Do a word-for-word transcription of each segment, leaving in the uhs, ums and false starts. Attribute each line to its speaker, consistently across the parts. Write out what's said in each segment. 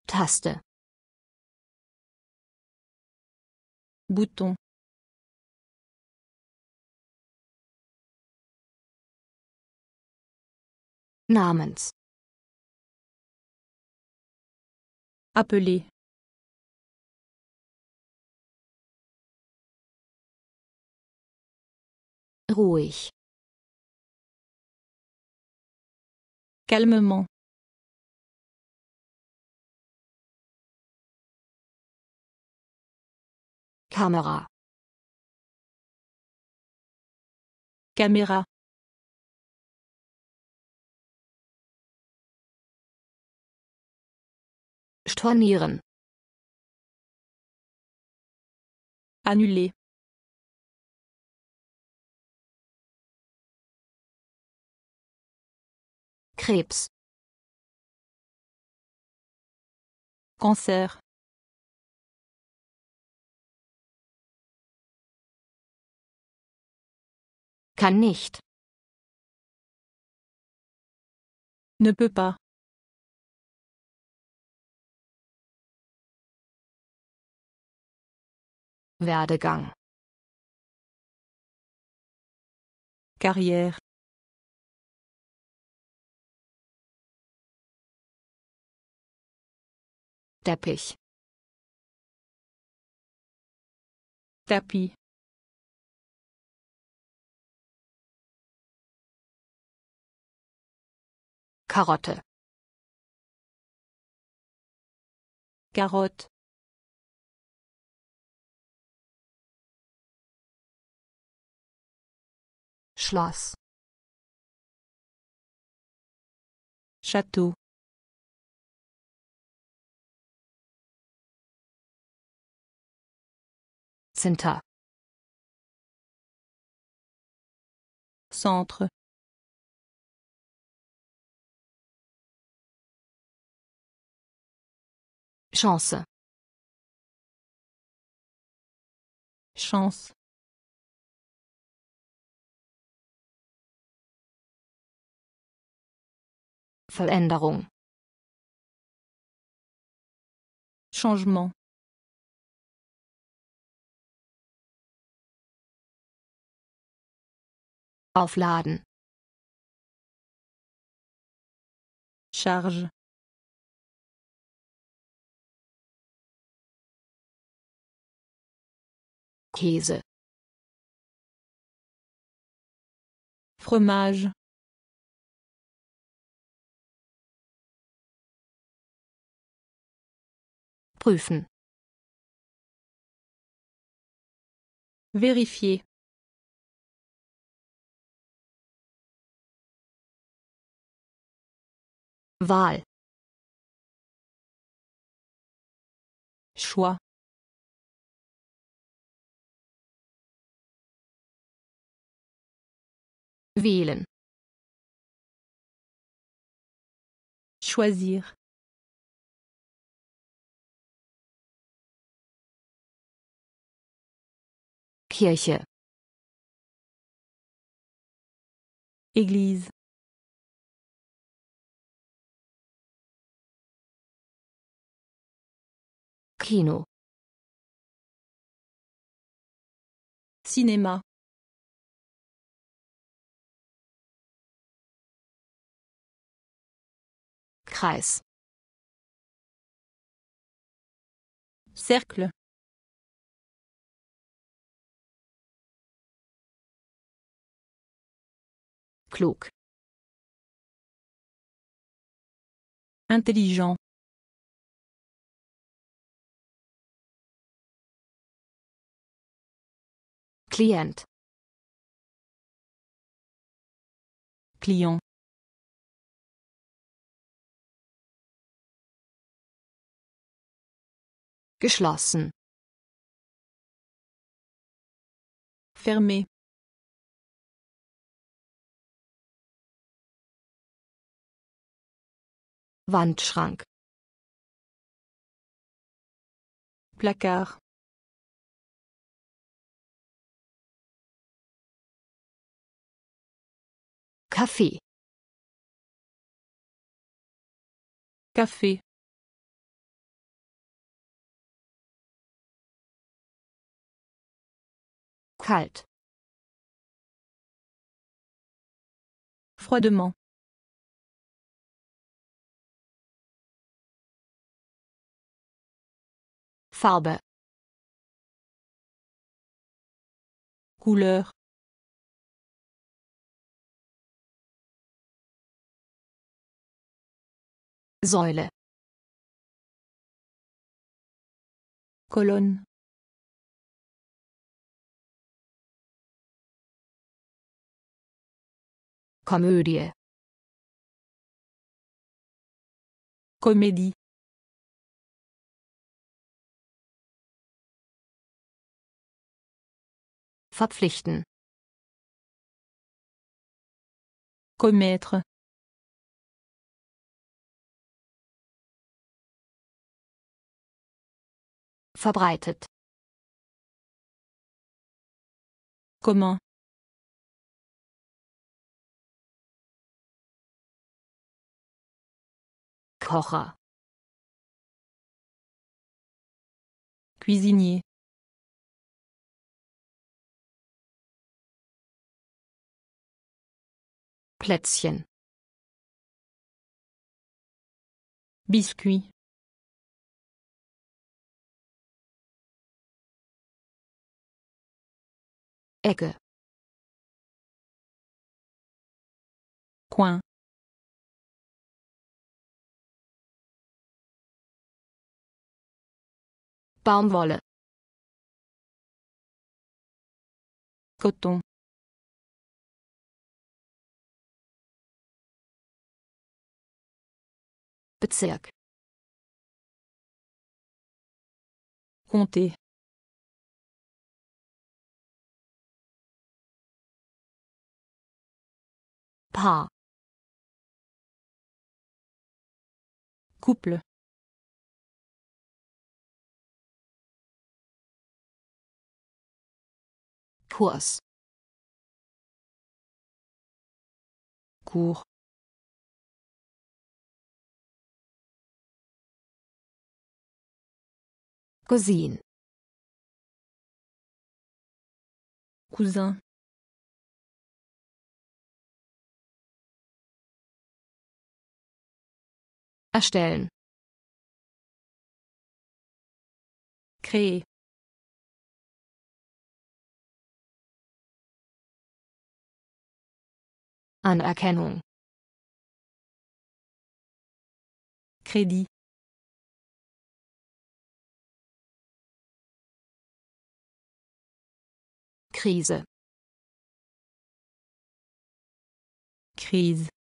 Speaker 1: Taste.
Speaker 2: Bouton.
Speaker 1: Namens.
Speaker 2: Appeler.
Speaker 1: Ruhig.
Speaker 2: Calmement.
Speaker 1: Kamera.
Speaker 2: Caméra.
Speaker 1: Stornieren.
Speaker 2: Annuler.
Speaker 1: Krebs.
Speaker 2: Cancer.
Speaker 1: Kann nicht.
Speaker 2: Ne peut pas.
Speaker 1: Werdegang.
Speaker 2: Carrière.
Speaker 1: Teppich.
Speaker 2: Tapis.
Speaker 1: Karotte.
Speaker 2: Carotte.
Speaker 1: Schloss.
Speaker 2: Château.
Speaker 1: Center.
Speaker 2: Centre.
Speaker 1: Chance.
Speaker 2: Chance.
Speaker 1: Veränderung.
Speaker 2: Changement.
Speaker 1: Aufladen.
Speaker 2: Charge.
Speaker 1: Käse.
Speaker 2: Fromage.
Speaker 1: Prüfen.
Speaker 2: Vérifier.
Speaker 1: Wahl.
Speaker 2: Choix.
Speaker 1: Wählen.
Speaker 2: Choisir.
Speaker 1: Kirche.
Speaker 2: Église.
Speaker 1: Kino.
Speaker 2: Cinéma.
Speaker 1: Kreis.
Speaker 2: Cercle.
Speaker 1: Klug.
Speaker 2: Intelligent.
Speaker 1: Klient.
Speaker 2: Client.
Speaker 1: Geschlossen.
Speaker 2: Fermé.
Speaker 1: Wandschrank.
Speaker 2: Placard.
Speaker 1: Kaffee.
Speaker 2: Café.
Speaker 1: Kalt.
Speaker 2: Froidement.
Speaker 1: Farbe.
Speaker 2: Couleur.
Speaker 1: Säule.
Speaker 2: Colonne.
Speaker 1: Komödie.
Speaker 2: Comédie.
Speaker 1: Verpflichten.
Speaker 2: Commettre.
Speaker 1: Verbreitet.
Speaker 2: Comment.
Speaker 1: Kocher.
Speaker 2: Cuisinier.
Speaker 1: Plätzchen.
Speaker 2: Biscuit.
Speaker 1: Ecke.
Speaker 2: Coin.
Speaker 1: Baumwolle.
Speaker 2: Coton.
Speaker 1: Bezirk.
Speaker 2: Comté.
Speaker 1: Paar.
Speaker 2: Couple.
Speaker 1: Kurs.
Speaker 2: Cours.
Speaker 1: Cousin.
Speaker 2: Cousin.
Speaker 1: Erstellen.
Speaker 2: Créer.
Speaker 1: Anerkennung.
Speaker 2: Crédit.
Speaker 1: Krise.
Speaker 2: Crise.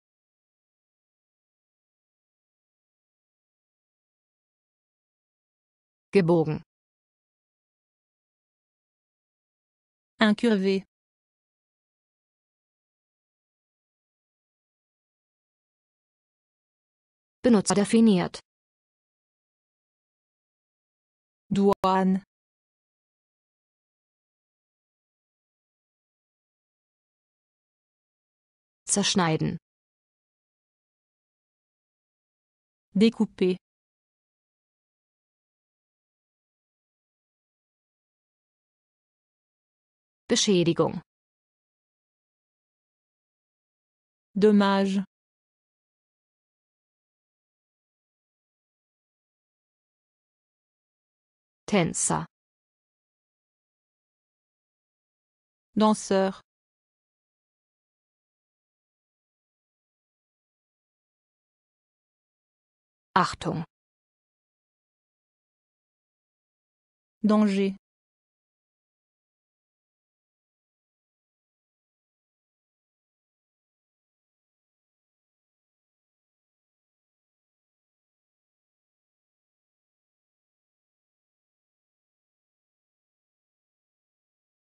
Speaker 1: Gebogen.
Speaker 2: Incurvé.
Speaker 1: Benutzer definiert.
Speaker 2: Douane.
Speaker 1: Zerschneiden.
Speaker 2: Découper.
Speaker 1: Beschädigung.
Speaker 2: Dommage.
Speaker 1: Tänzer.
Speaker 2: Danseur.
Speaker 1: Achtung.
Speaker 2: Danger.